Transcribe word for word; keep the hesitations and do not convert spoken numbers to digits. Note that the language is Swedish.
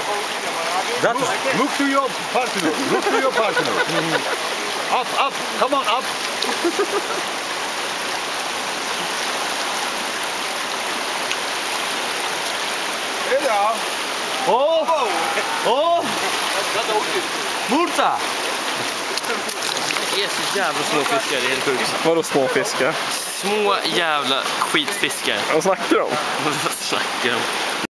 That is, look to your partner. Look to your partner. Up, up. Come on, up. Hela. Åh! Åh! Murta! Det är så jävla små fiskar, det är helt sjukt. Vadå små fiskar? Små jävla skitfiskar. Vad snackar du om? Vad snackar de?